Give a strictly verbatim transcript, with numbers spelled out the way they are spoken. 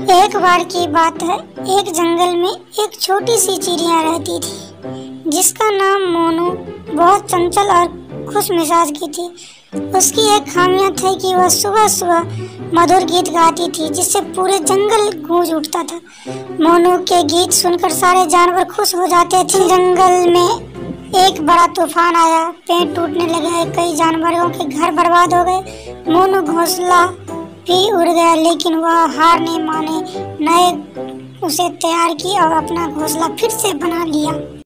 एक बार की बात है, एक जंगल में एक छोटी सी चिड़िया रहती थी जिसका नाम मोनू। बहुत चंचल और खुश मिजाज की थी। उसकी एक खामियां थी कि वह सुबह सुबह मधुर गीत गाती थी जिससे पूरे जंगल गूंज उठता था। मोनू के गीत सुनकर सारे जानवर खुश हो जाते थे। जंगल में एक बड़ा तूफान आया, पेड़ टूटने लगे, कई जानवरों के घर बर्बाद हो गए। मोनू घोंसला भी उड़ गया, लेकिन वह हार नहीं माने, नए उसे तैयार की और अपना घोंसला फिर से बना लिया।